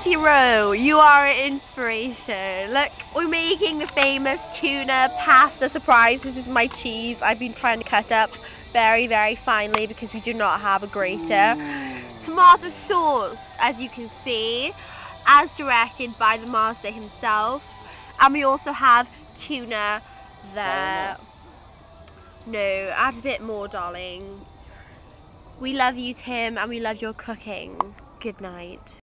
Mighty Rowe, you are an inspiration. Look, we're making the famous tuna pasta surprise. This is my cheese. I've been trying to cut up very, very finely because we do not have a grater. Tomato sauce, as you can see, as directed by the master himself. And we also have tuna there. No, add a bit more, darling. We love you, Tim, and we love your cooking. Good night.